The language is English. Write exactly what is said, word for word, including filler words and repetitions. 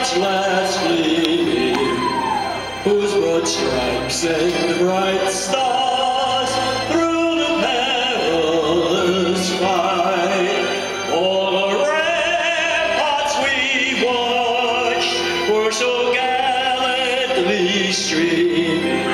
much less gleaming, whose broad stripes and bright stars through the perilous fight. All the ramparts we watched were so gallantly streaming,